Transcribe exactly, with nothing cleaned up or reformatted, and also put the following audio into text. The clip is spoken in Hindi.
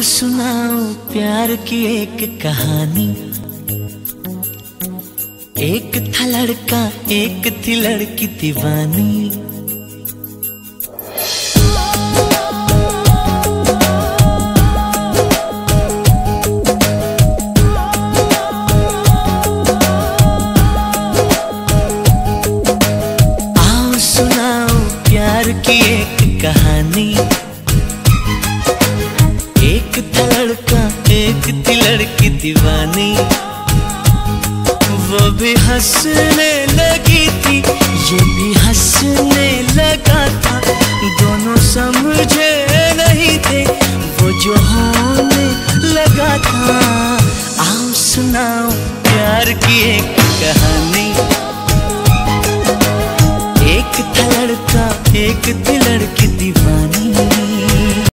सुनाओ प्यार की एक कहानी। एक था लड़का एक थी लड़की दीवानी। आओ सुनाओ प्यार की एक कहानी। एक था लड़का एक थी लड़की दीवानी। वो भी हंसने